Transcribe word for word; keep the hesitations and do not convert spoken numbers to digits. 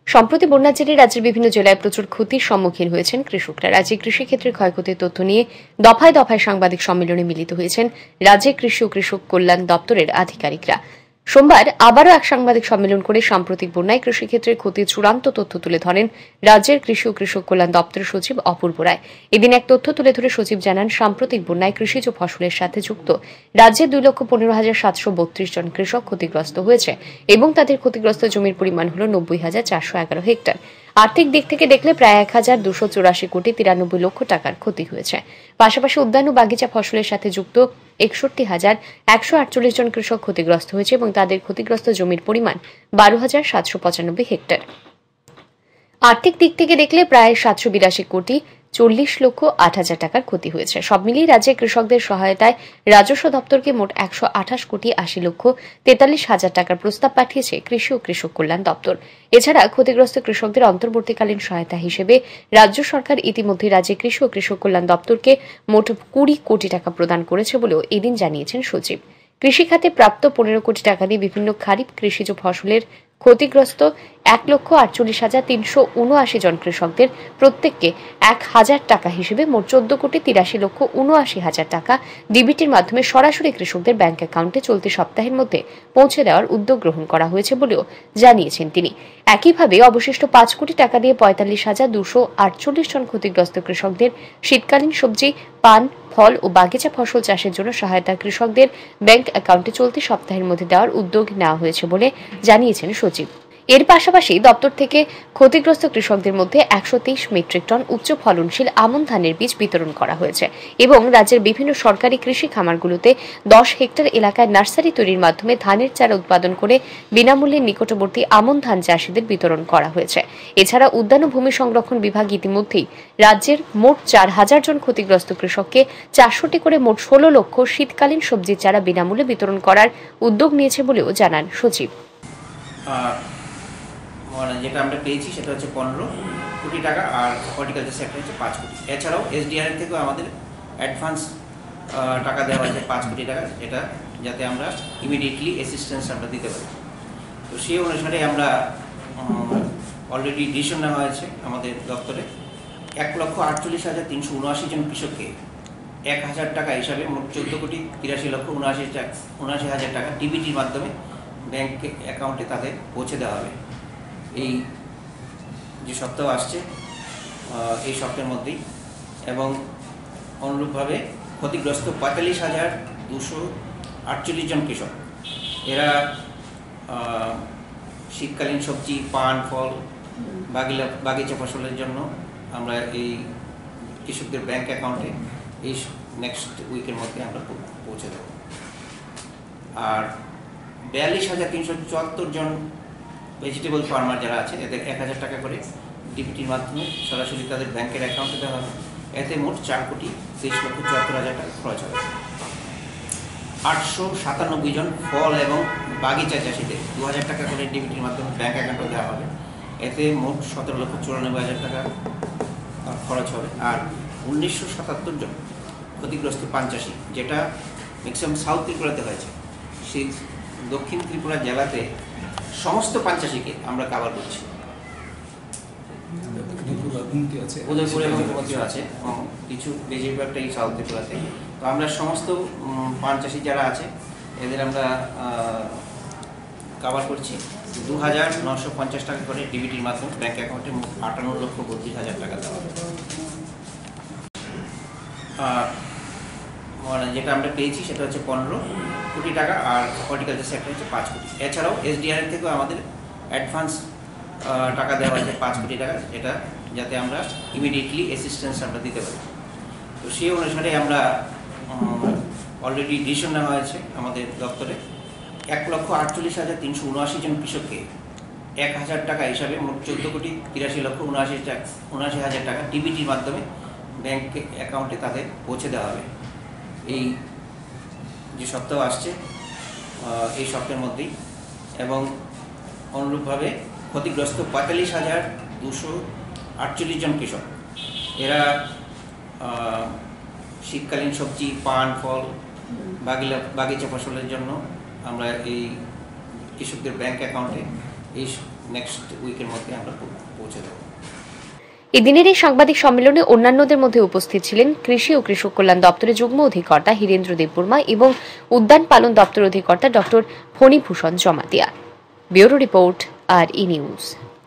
সম্প্রতি বন্যার জেরে রাজ্যের বিভিন্ন জেলায় প্রচুর ক্ষতির সম্মুখীন হয়েছেন কৃষকরা। রাজ্যে কৃষিক্ষেত্রে ক্ষয়ক্ষতির তথ্য নিয়ে দফায় দফায় সাংবাদিক সম্মেলনে মিলিত হয়েছেন রাজ্যের কৃষি ও কৃষক কল্যাণ দপ্তরের আধিকারিকরা। সোমবার আবারও এক সাংবাদিক সম্মেলন করে সাম্প্রতিক বন্যায় কৃষিক্ষেত্রের ক্ষতির চূড়ান্ত তথ্য তুলে ধরেন রাজ্যের কৃষি ও কৃষক কল্যাণ দপ্তরের সচিব অপূর্ব রায়। এদিন এক তথ্য তুলে ধরে সচিব জানান, সাম্প্রতিক বন্যায় কৃষিজ ফসলের সাথে যুক্ত রাজ্যের দুই লক্ষ পনেরো হাজার সাতশো বত্রিশ জন কৃষক ক্ষতিগ্রস্ত হয়েছে এবং তাদের ক্ষতিগ্রস্ত জমির পরিমাণ হল নব্বই হাজার চারশো এগারো হেক্টর। আর্থিক দিক থেকে দেখলে প্রায় এক হাজার দুশো চুরাশি কোটি তিরানব্বই লক্ষ টাকার ক্ষতি হয়েছে। পাশাপাশি উদ্যান ও বাগিচা ফসলের সাথে যুক্ত একষট্টি হাজার একশো আটচল্লিশ জন কৃষক ক্ষতিগ্রস্ত হয়েছে এবং তাদের ক্ষতিগ্রস্ত জমির পরিমাণ বারো হাজার সাতশো পঁচানব্বই হেক্টর। আর্থিক দিক থেকে দেখলে প্রায় সাতশো বিরাশি কোটি চল্লিশ লক্ষ আট হাজার টাকার ক্ষতি হয়েছে। সব মিলিয়ে রাজ্যে কৃষকদের সহায়তায় রাজস্ব দপ্তরকে মোট একশো আঠাশ কোটি আশি লক্ষ তেতাল্লিশ হাজার টাকার প্রস্তাব পাঠিয়েছে কৃষি ও কৃষক কল্যাণ দপ্তর। এছাড়া ক্ষতিগ্রস্ত কৃষকদের অন্তর্বর্তীকালীন সহায়তা হিসেবে রাজ্য সরকার ইতিমধ্যে রাজ্যে কৃষি ও কৃষক কল্যাণ দপ্তরকে মোট কুড়ি কোটি টাকা প্রদান করেছে বলেও এদিন জানিয়েছেন সচিব। কৃষিখাতে প্রাপ্ত পনেরো কোটি টাকা দিয়ে বিভিন্ন খারিফ কৃষিজ ফসলের ক্ষতিগ্রস্ত এক লক্ষ আটচল্লিশ হাজার তিনশো উনআশি জন কৃষকদের প্রত্যেককে এক হাজার টাকা হিসেবে মোট চোদ্দ কোটি তিরাশি লক্ষ উনআশি হাজার টাকা ডিবিটির মাধ্যমে সরাসরি কৃষকদের ব্যাংক অ্যাকাউন্টে চলতি সপ্তাহের মধ্যে পৌঁছে দেওয়ার উদ্যোগ গ্রহণ করা হয়েছে বলেও জানিয়েছেন তিনি। একইভাবে অবশিষ্ট পাঁচ কোটি টাকা দিয়ে পঁয়তাল্লিশ হাজার দুশো আটচল্লিশ জন ক্ষতিগ্রস্ত কৃষকদের শীতকালীন সবজি, পান, ফল ও বাগিচা ফসল চাষের জন্য সহায়তা কৃষকদের ব্যাংক অ্যাকাউন্টে চলতি সপ্তাহের মধ্যে দেওয়ার উদ্যোগ নেওয়া হয়েছে বলে জানিয়েছেন সচিব। এর পাশাপাশি দপ্তর থেকে ক্ষতিগ্রস্ত কৃষকদের মধ্যে একশো তেইশ মেট্রিক টন উচ্চ ফলনশীল আমন ধানের বীজ বিতরণ করা হয়েছে এবং রাজ্যের বিভিন্ন সরকারি কৃষি খামারগুলোতে দশ হেক্টর এলাকায় নার্সারি তৈরির মাধ্যমে ধানের চারা উৎপাদন করে বিনামূল্যে নিকটবর্তী আমন ধান চাষিদের বিতরণ করা হয়েছে। এছাড়া উদ্যান ও ভূমি সংরক্ষণ বিভাগ ইতিমধ্যেই রাজ্যের মোট চার হাজার জন ক্ষতিগ্রস্ত কৃষককে চারশোটি করে মোট ষোলো লক্ষ শীতকালীন সবজির চারা বিনামূল্যে বিতরণ করার উদ্যোগ নিয়েছে বলেও জানান সচিব। যেটা আমরা পেয়েছি সেটা হচ্ছে পনেরো কোটি টাকা আর হর্টিকালচার সেক্টর হচ্ছে পাঁচ কোটি। এছাড়াও এসডিআর থেকেও আমাদের অ্যাডভান্স টাকা দেওয়া হয়েছে পাঁচ কোটি টাকা, এটা যাতে আমরা ইমিডিয়েটলি অ্যাসিস্ট্যান্স আমরা দিতে পারি। তো সেই অনুসারে আমরা অলরেডি ডিসিশন নেওয়া হয়েছে আমাদের দপ্তরে এক লক্ষ আটচল্লিশ হাজার তিনশো উনআশি জন কৃষককে এক হাজার টাকা হিসাবে মোট চোদ্দ কোটি তিরাশি লক্ষ উনআশি উনআশি হাজার টাকা ডিবিটির মাধ্যমে ব্যাংক অ্যাকাউন্টে তাদের পৌঁছে দেওয়া হবে। এই যে সপ্তাহ আসছে এই সপ্তাহের মধ্যেই, এবং অনুরূপভাবে ক্ষতিগ্রস্ত পঁয়তাল্লিশ হাজার দুশো আটচল্লিশ জন কৃষক, এরা শীতকালীন সবজি, পান, ফল, বাগিলা বাগিচা ফসলের জন্য আমরা এই কৃষকদের ব্যাংক অ্যাকাউন্টে এই নেক্সট উইকের মধ্যে আমরা পৌঁছে দেব। আর বিয়াল্লিশ হাজার তিনশো চুয়াত্তর জন ভেজিটেবল ফার্মার যারা আছে এদের এক হাজার টাকা করে ডিবিটির মাধ্যমে সরাসরি তাদের ব্যাংকের অ্যাকাউন্টে দেওয়া হবে। এতে মোট চার কোটি তেইশ লক্ষ চুয়াত্তর হাজার টাকা খরচ হবে। আটশো সাতানব্বই জন ফল এবং বাগিচা চাষিদের দু হাজার টাকা করে ডিবিটির মাধ্যমে ব্যাংক অ্যাকাউন্টে দেওয়া হবে। এতে মোট সতেরো লক্ষ চুরানব্বই হাজার টাকা খরচ হবে। আর উনিশশো সাতাত্তর জন ক্ষতিগ্রস্ত পান চাষি, যেটা ম্যাক্সিমাম সাউথ ত্রিপুরাতে হয়েছে, সেই দক্ষিণ ত্রিপুরা জেলাতে সমস্ত পান চাষিকে আমরা কাভার করছি। উদয়পুর এবং গোমতীও আছে, কিছু বেশিরভাগটা এই সাউথ ত্রিপুরাতে। তো আমরা সমস্ত পান চাষি যারা আছে এদের আমরা কাভার করছি। দু হাজার নশো পঞ্চাশ টাকা করে ডিবিটির মাধ্যমে ব্যাংক অ্যাকাউন্টে আটান্ন লক্ষ বত্রিশ হাজার টাকা দেওয়া হবে। যেটা আমরা পেয়েছি সেটা হচ্ছে পনেরো কোটি টাকা আর হর্টিকালচার সেক্টর হচ্ছে পাঁচ কোটি। এছাড়াও এসডিআর থেকেও আমাদের অ্যাডভান্স টাকা দেওয়া হয়েছে পাঁচ কোটি টাকা, এটা যাতে আমরা ইমিডিয়েটলি অ্যাসিস্ট্যান্স আমরা দিতে পারি। তো সেই অনুসারে আমরা অলরেডি ডিসিশন নেওয়া হয়েছে আমাদের দপ্তরে এক লক্ষ আটচল্লিশ হাজার তিনশো উনআশি জন কৃষককে এক হাজার টাকা হিসাবে মোট চোদ্দ কোটি তিরাশি লক্ষ উনআশি উনআশি হাজার টাকা ডিবিটির মাধ্যমে ব্যাংক অ্যাকাউন্টে তাদের পৌঁছে দেওয়া হবে। এই যে সপ্তাহ আসছে এই সপ্তাহের মধ্যেই, এবং অনুরূপভাবে ক্ষতিগ্রস্ত পঁয়তাল্লিশ হাজার দুশো আটচল্লিশ জন কৃষক, এরা শীতকালীন সবজি, পান, ফল, বাগিলা বাগিচা ফসলের জন্য আমরা এই কৃষকদের ব্যাংক অ্যাকাউন্টে এই নেক্সট উইকের মধ্যে আমরা পৌঁছে দেবো। এদিনের এই সাংবাদিক সম্মেলনে অন্যান্যদের মধ্যে উপস্থিত ছিলেন কৃষি ও কৃষক কল্যাণ দপ্তরের যুগ্ম অধিকর্তা হীরেন্দ্র দেববর্মা এবং উদ্যান পালন দপ্তর অধিকর্তা doctor Phanibhushan Jamatia. Bureau report আর ই নিউজ।